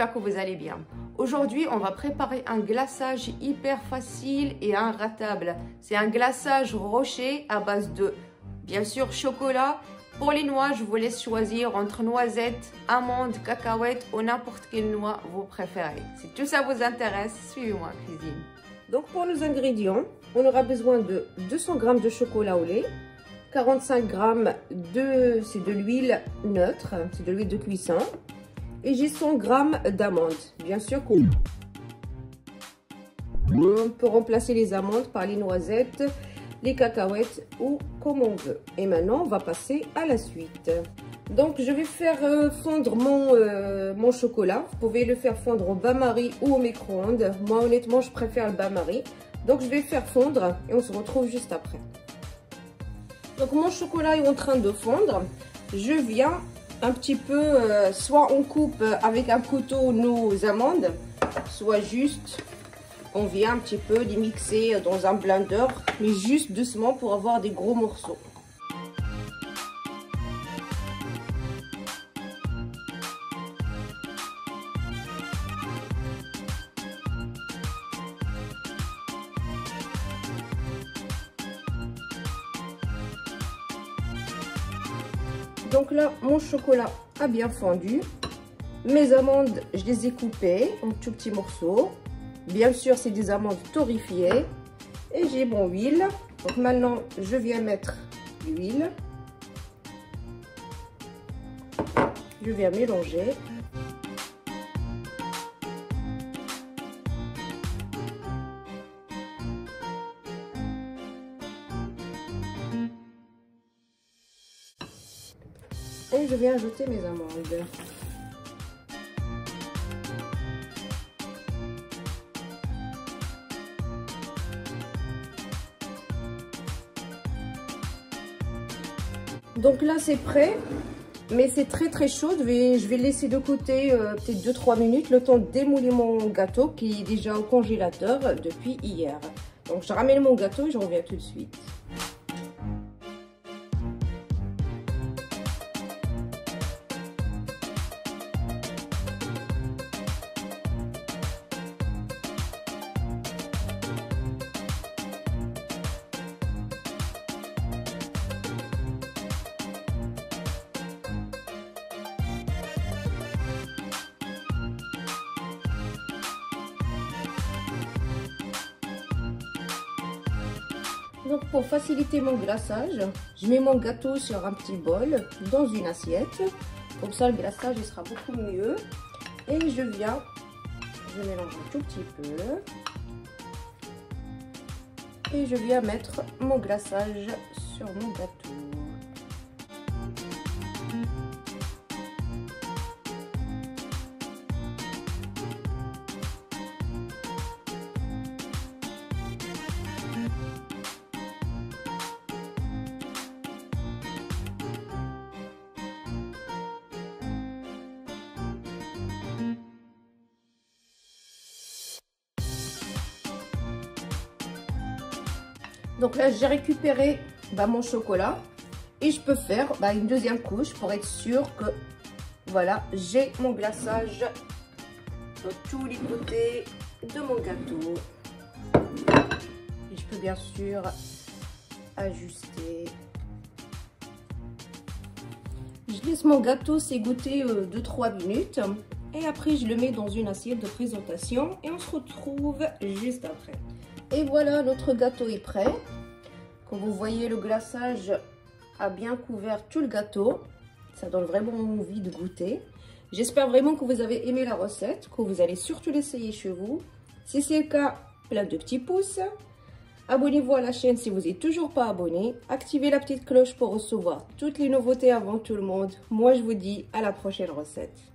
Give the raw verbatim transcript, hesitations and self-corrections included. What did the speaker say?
j'espère que vous allez bien. Aujourd'hui, on va préparer un glaçage hyper facile et inratable. C'est un glaçage rocher à base de, bien sûr, chocolat. Pour les noix, je vous laisse choisir entre noisettes, amandes, cacahuètes ou n'importe quelle noix vous préférez. Si tout ça vous intéresse, suivez-moi à cuisine. Donc pour nos ingrédients, on aura besoin de deux cents grammes de chocolat au lait, quarante-cinq grammes de, c'est de l'huile neutre, c'est de l'huile de cuisson, et j'ai cent grammes d'amandes. Bien sûr qu'on on peut remplacer les amandes par les noisettes, les cacahuètes ou comme on veut. Et maintenant, on va passer à la suite. Donc, je vais faire euh, fondre mon, euh, mon chocolat. Vous pouvez le faire fondre au bain-marie ou au micro-ondes. Moi, honnêtement, je préfère le bain-marie. Donc, je vais faire fondre et on se retrouve juste après. Donc, mon chocolat est en train de fondre. Je viens un petit peu, euh, soit on coupe avec un couteau nos amandes, soit juste... on vient un petit peu les mixer dans un blender, mais juste doucement pour avoir des gros morceaux. Donc là, mon chocolat a bien fondu. Mes amandes, je les ai coupées en tout petits morceaux. Bien sûr, c'est des amandes torréfiées. Et j'ai mon huile. Donc maintenant, je viens mettre l'huile. Je viens mélanger. Et je viens ajouter mes amandes. Donc là c'est prêt, mais c'est très très chaud. Je vais, je vais laisser de côté euh, peut-être deux trois minutes, le temps de démouler mon gâteau qui est déjà au congélateur depuis hier. Donc je ramène mon gâteau et je reviens tout de suite. Donc pour faciliter mon glaçage, je mets mon gâteau sur un petit bol dans une assiette. Comme ça le glaçage il sera beaucoup mieux. Et je viens, je mélange un tout petit peu. Et je viens mettre mon glaçage sur mon gâteau. Donc là, j'ai récupéré bah, mon chocolat et je peux faire bah, une deuxième couche pour être sûr que voilà, j'ai mon glaçage de tous les côtés de mon gâteau. Et je peux bien sûr ajuster. Je laisse mon gâteau s'égoutter euh, deux trois minutes et après je le mets dans une assiette de présentation et on se retrouve juste après. Et voilà, notre gâteau est prêt. Comme vous voyez, le glaçage a bien couvert tout le gâteau. Ça donne vraiment envie de goûter. J'espère vraiment que vous avez aimé la recette, que vous allez surtout l'essayer chez vous. Si c'est le cas, plein de petits pouces. Abonnez-vous à la chaîne si vous n'êtes toujours pas abonné. Activez la petite cloche pour recevoir toutes les nouveautés avant tout le monde. Moi, je vous dis à la prochaine recette.